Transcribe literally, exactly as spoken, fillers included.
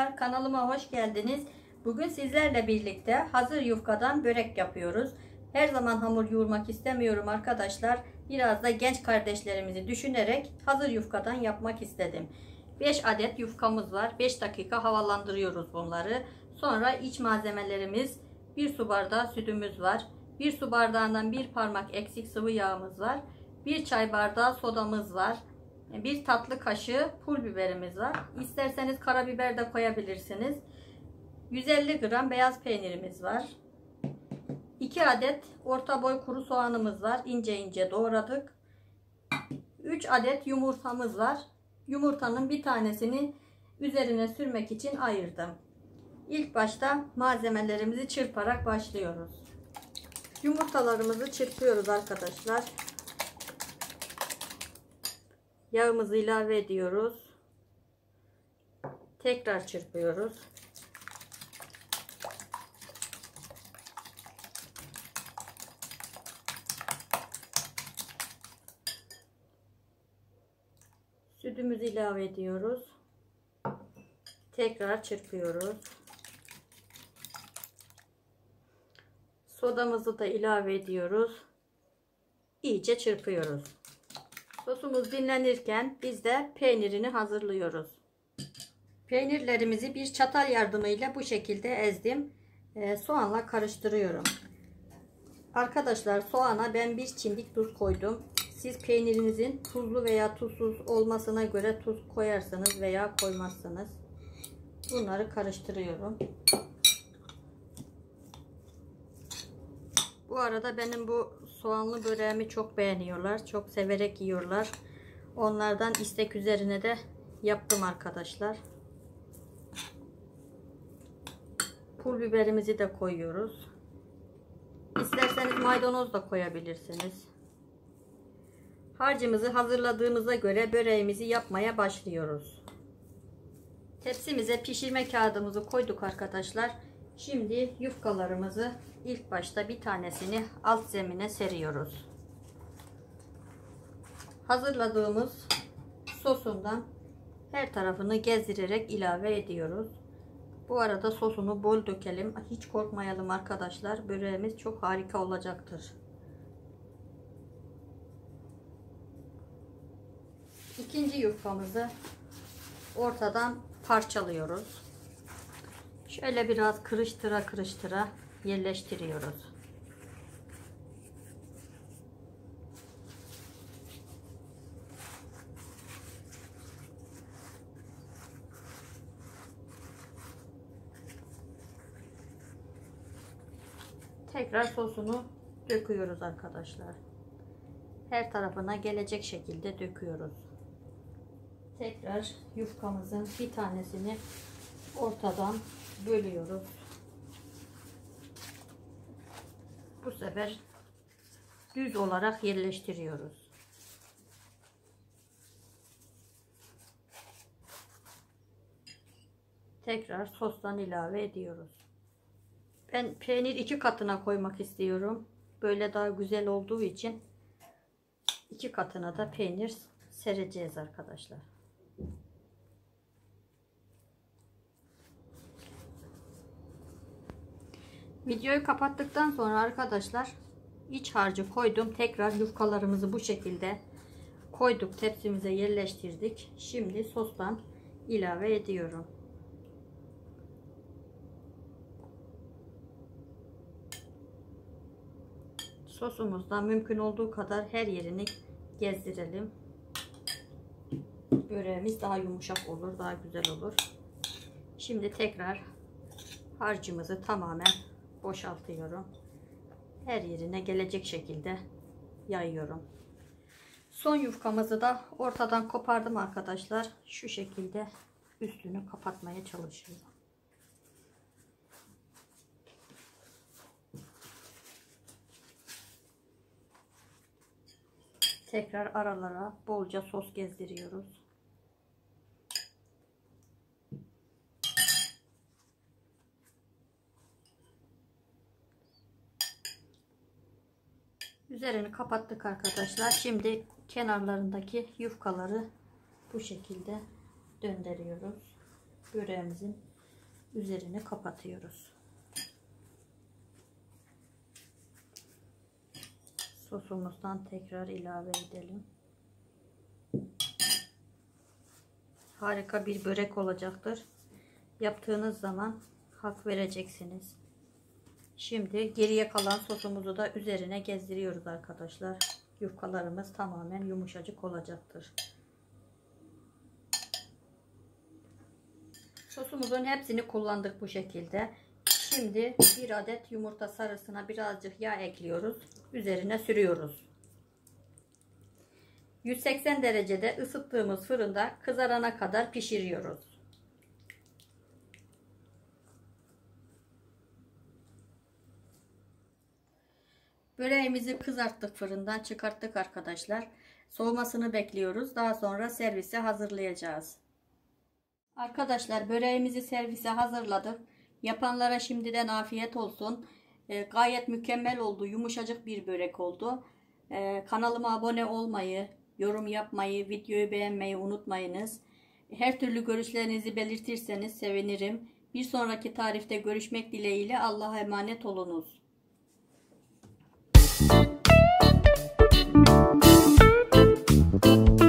Arkadaşlar kanalıma hoş geldiniz. Bugün sizlerle birlikte hazır yufkadan börek yapıyoruz. Her zaman hamur yoğurmak istemiyorum arkadaşlar. Biraz da genç kardeşlerimizi düşünerek hazır yufkadan yapmak istedim. beş adet yufkamız var. beş dakika havalandırıyoruz bunları. Sonra iç malzemelerimiz, bir su bardağı sütümüz var. bir su bardağından bir parmak eksik sıvı yağımız var. bir çay bardağı sodamız var. bir tatlı kaşığı pul biberimiz var. İsterseniz karabiber de koyabilirsiniz. yüz elli gram beyaz peynirimiz var. iki adet orta boy kuru soğanımız var. İnce ince doğradık. üç adet yumurtamız var. Yumurtanın bir tanesini üzerine sürmek için ayırdım. İlk başta malzemelerimizi çırparak başlıyoruz. Yumurtalarımızı çırpıyoruz arkadaşlar. Yağımızı ilave ediyoruz. Tekrar çırpıyoruz. Sütümüzü ilave ediyoruz. Tekrar çırpıyoruz. Sodamızı da ilave ediyoruz. İyice çırpıyoruz. Sosumuz dinlenirken biz de peynirini hazırlıyoruz. Peynirlerimizi bir çatal yardımıyla bu şekilde ezdim. E, soğanla karıştırıyorum. Arkadaşlar soğana ben bir çimdik tuz koydum. Siz peynirinizin tuzlu veya tuzsuz olmasına göre tuz koyarsınız veya koymazsınız. Bunları karıştırıyorum. Bu arada benim bu soğanlı böreğimi çok beğeniyorlar. Çok severek yiyorlar. Onlardan istek üzerine de yaptım arkadaşlar. Pul biberimizi de koyuyoruz. İsterseniz maydanoz da koyabilirsiniz. Harcımızı hazırladığımıza göre böreğimizi yapmaya başlıyoruz. Tepsimize pişirme kağıdımızı koyduk arkadaşlar. Şimdi yufkalarımızı ilk başta bir tanesini alt zemine seriyoruz. Hazırladığımız sosundan her tarafını gezdirerek ilave ediyoruz. Bu arada sosunu bol dökelim. Hiç korkmayalım arkadaşlar. Böreğimiz çok harika olacaktır. İkinci yufkamızı ortadan parçalıyoruz. Şöyle biraz kırıştıra kırıştıra yerleştiriyoruz. Tekrar sosunu döküyoruz arkadaşlar. Her tarafına gelecek şekilde döküyoruz. Tekrar yufkamızın bir tanesini ortadan bölüyoruz. Bu sefer düz olarak yerleştiriyoruz. Tekrar sostan ilave ediyoruz. Ben peynir iki katına koymak istiyorum. Böyle daha güzel olduğu için iki katına da peynir sereceğiz arkadaşlar. Videoyu kapattıktan sonra arkadaşlar iç harcı koydum. Tekrar yufkalarımızı bu şekilde koyduk. Tepsimize yerleştirdik. Şimdi sostan ilave ediyorum. Sosumuzdan mümkün olduğu kadar her yerini gezdirelim. Böreğimiz daha yumuşak olur, daha güzel olur. Şimdi tekrar harcımızı tamamen boşaltıyorum. Her yerine gelecek şekilde yayıyorum. Son yufkamızı da ortadan kopardım arkadaşlar. Şu şekilde üstünü kapatmaya çalışıyorum. Tekrar aralara bolca sos gezdiriyoruz. Üzerini kapattık arkadaşlar. Şimdi kenarlarındaki yufkaları bu şekilde döndürüyoruz. Böreğimizin Üzerini kapatıyoruz. Sosumuzdan tekrar ilave edelim. Harika bir börek olacaktır. Yaptığınız zaman hak vereceksiniz. Şimdi geriye kalan sosumuzu da üzerine gezdiriyoruz arkadaşlar. Yufkalarımız tamamen yumuşacık olacaktır. Sosumuzun hepsini kullandık bu şekilde. Şimdi bir adet yumurta sarısına birazcık yağ ekliyoruz. Üzerine sürüyoruz. yüz seksen derecede ısıttığımız fırında kızarana kadar pişiriyoruz. Böreğimizi kızarttık, fırından çıkarttık arkadaşlar. Soğumasını bekliyoruz. Daha sonra servise hazırlayacağız. Arkadaşlar böreğimizi servise hazırladık. Yapanlara şimdiden afiyet olsun. E, gayet mükemmel oldu. Yumuşacık bir börek oldu. E, kanalıma abone olmayı, yorum yapmayı, videoyu beğenmeyi unutmayınız. Her türlü görüşlerinizi belirtirseniz sevinirim. Bir sonraki tarifte görüşmek dileğiyle Allah'a emanet olunuz. Thank you.